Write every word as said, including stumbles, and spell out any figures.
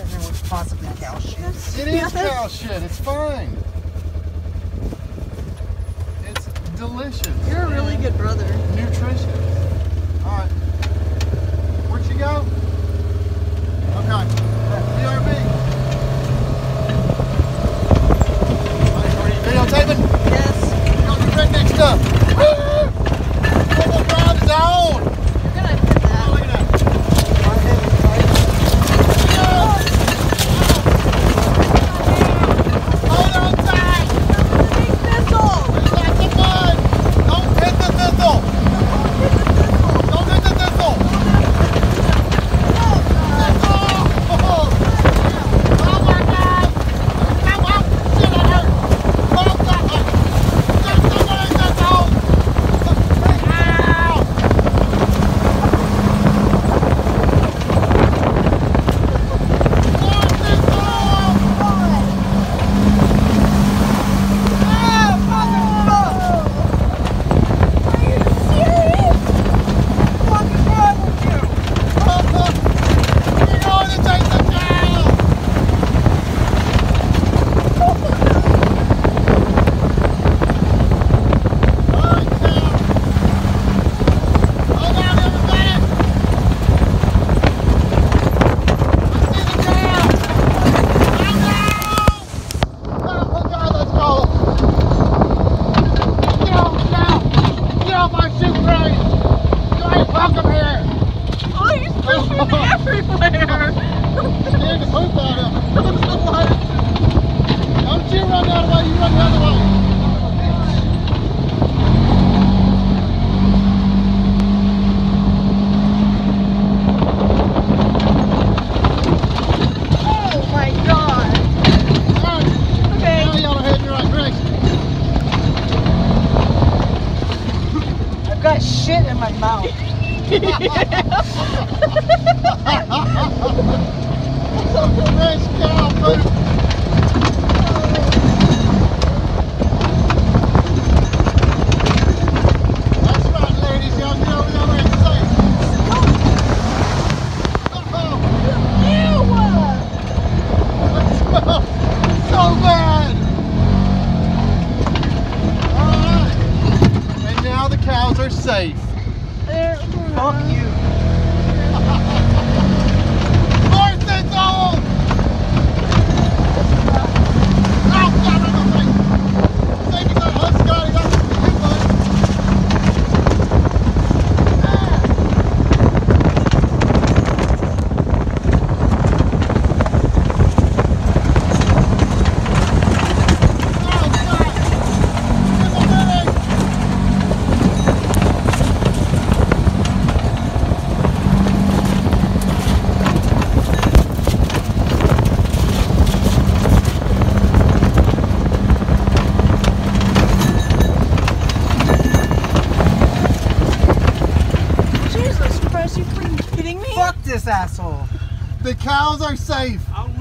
sitting there with possibly cow shit. It is cow shit. It's fine. It's delicious. You're a really good brother. Nutritious. All right. Where'd she go? Okay. B R B. Are you videotaping? Yes. You got the redneck stuff. Woo! Football ground is on. You're gonna hit that. Oh, look at that. Hold on tight. Big thistle. Like the mud. Don't hit the thistle. Don't hit the thistle. Shit in my mouth. Nice cow, buddy. That's right, ladies. Y'all get over there and say. Uh-oh. Ew! That smells so bad. All right. And now the cows are safe. Fuck you. More thistle! Oh, God, I'm afraid. Thank you, that husk guy. That's you, bud. Oh, God. Give a minute. Jesus Christ, you freaking kidding me? Fuck this asshole. The cows are safe. I don't